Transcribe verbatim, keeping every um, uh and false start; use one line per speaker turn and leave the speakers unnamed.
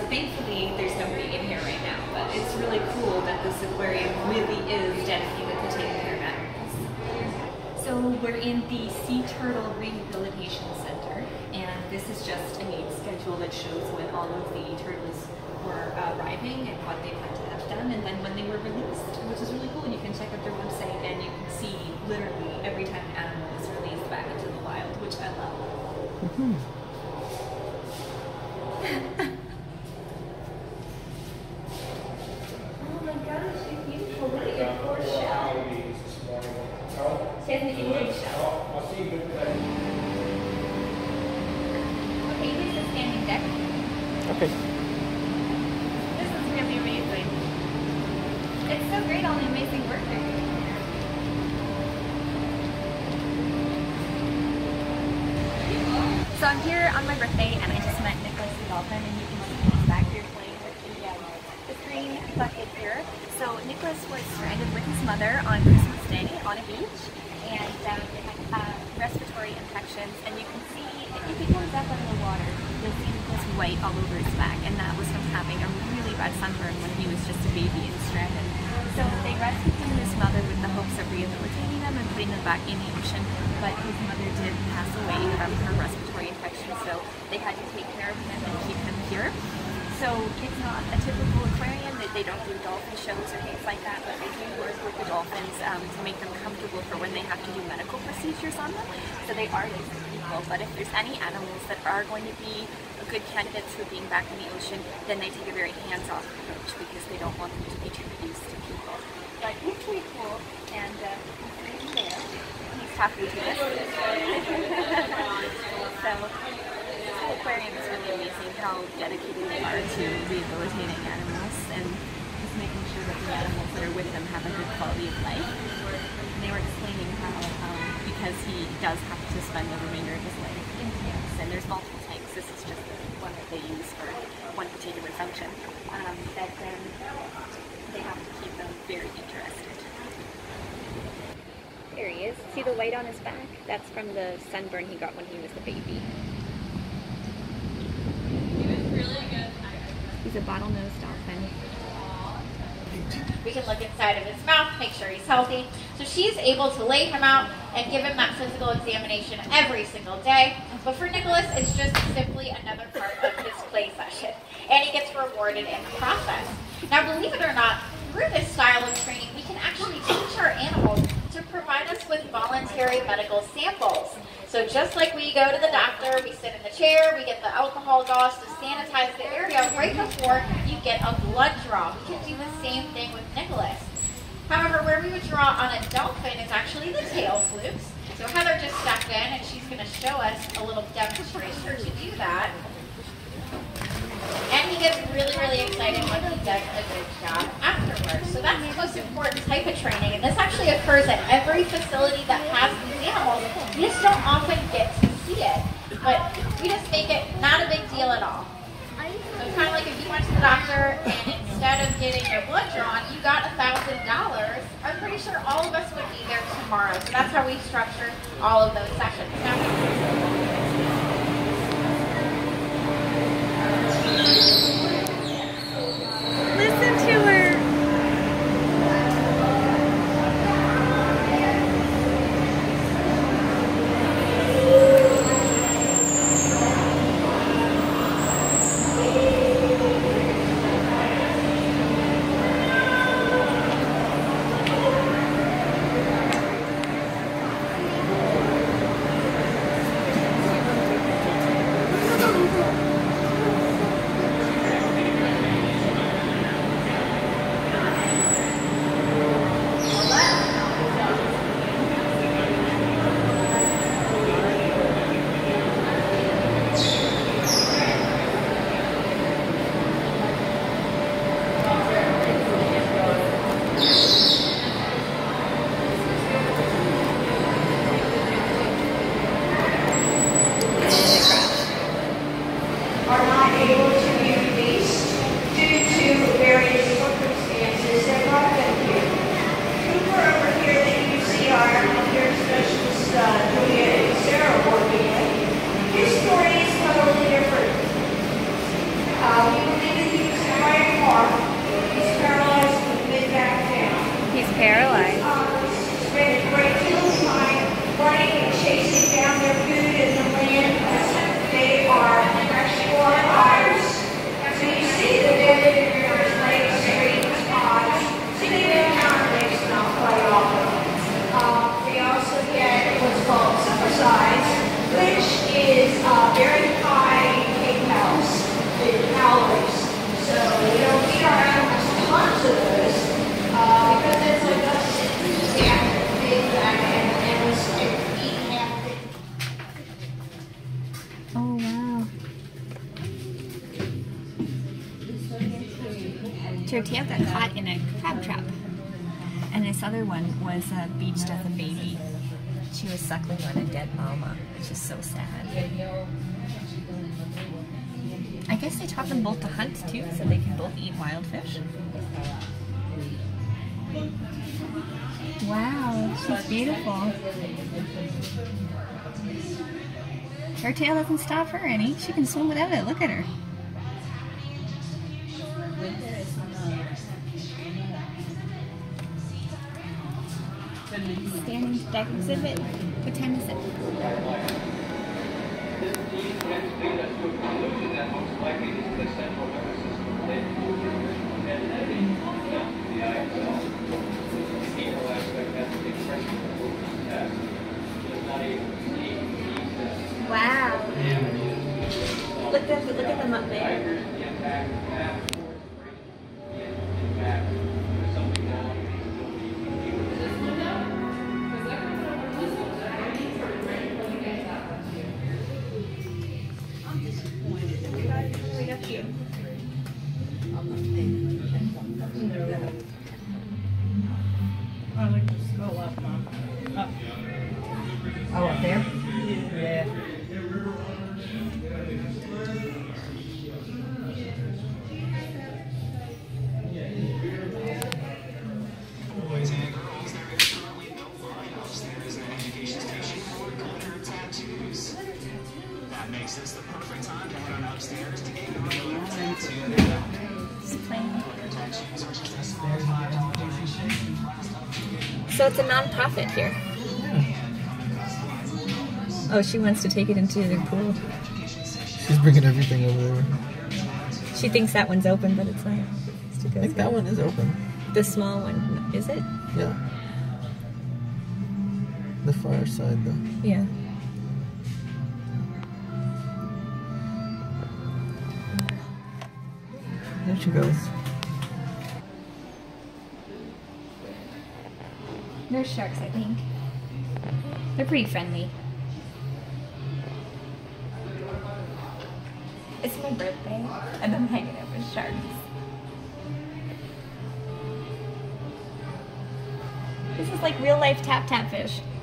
thankfully there's nobody in here right now, but it's really cool that this aquarium really is dedicated to taking care of animals. So we're in the Sea Turtle Rehabilitation Center, and this is just a schedule that shows when all of the turtles were arriving and what they had to have done, and then when they were released, which is really cool. And you can check out their website and you can see literally every time an animal is released back into the wild, which I love. Mm-hmm. Oh my gosh, you're beautiful. Look at your poor shell. She has an Indian shell. Okay, this is standing deck.
Okay.
This is really amazing. It's so great, all the amazing work they're doing here. So I'm here on my birthday, and I just met Nicholas the dolphin, and you can see he's back here playing with the, um, the green bucket here. So Nicholas was stranded with his mother on Christmas Day on a beach, and um, they had uh, respiratory infections, and you can see, if he goes up under the water, you'll see this white all over his back, and that was from having a really bad sunburn when he was just a baby and stranded. So they rescued him and his mother with the hopes of rehabilitating them and putting them back in the ocean, but his mother did pass away from her respiratory infection, so they had to take care of him and keep him here. So it's not a typical aquarium, that they don't do dolphin shows or things like that, but they do work with the dolphins um, to make them comfortable for when they have to do medical procedures on them. So they are used to people, but if there's any animals that are going to be good candidates for being back in the ocean, then they take a very hands-off approach because they don't want them to be too used to people. But he's pretty cool, and uh, he's there. He's talking to us. So this whole aquarium is really amazing how dedicated they are to rehabilitating animals and just making sure that the animals that are with them have a good quality of life. And they were explaining how, um, because he does have to spend the remainder of his life in tanks, and there's multiple tanks, this is just the one that they use for one particular function, um, that then they have to keep them very interested. There he is. See the white on his back? That's from the sunburn he got when he was a baby.
He was really good.
He's a bottlenose dolphin.
We can look inside of his mouth, make sure he's healthy. So she's able to lay him out and give him that physical examination every single day. But for Nicholas, it's just simply another part of his play session. And he gets rewarded in the process. Now, believe it or not, through this style of training, we can actually teach our animals to provide us with voluntary medical samples. So just like we go to the doctor, we sit in the chair, we get the alcohol gauze to sanitize the area right before you get a blood draw. We can do the same thing with Nicholas. However, where we would draw on a dolphin is actually the tail flukes. So Heather just stepped in and she's going to show us a little demonstration to do that. And he gets really, really excited when he does a good job afterwards. So that's the most important type of training. And this actually occurs at every facility that has these animals. We just don't often get to see it. But we just make it not a big deal at all. So kind of like if you went to the doctor and instead of getting your blood drawn, you got a thousand dollars, I'm pretty sure all of us would be there tomorrow. So that's how we structure all of those sessions. Now,
listen to her. Oh wow. Tortilla got caught in a crab trap. And this other one was uh, beached as a baby. She was suckling on a dead mama, which is so sad. I guess they taught them both to hunt too, so they can both eat wild fish. Wow, she's beautiful. Her tail doesn't stop her any. She can swim without it. Look at her. Standing deck exhibit. What time is it? Wow. Look at look at them up there.
I like to scroll up, Mom. Up.
Oh, up there?
Yeah.
Boys and girls, there is currently no line-ups. There is an education station for glitter tattoos. That makes this the perfect time to head on upstairs to get your glitter tattoo. Glitter tattoos are just a small five dollar donation.
So it's a non-profit here. Oh, she wants to take it into their pool.
She's bringing everything over there.
She thinks that one's open, but it's not.
I think that one is open.
The small one, is it?
Yeah. The far side, though.
Yeah.
There she goes.
They're sharks, I think. They're pretty friendly. It's my birthday, and I'm hanging out with sharks. This is like real life tap tap fish.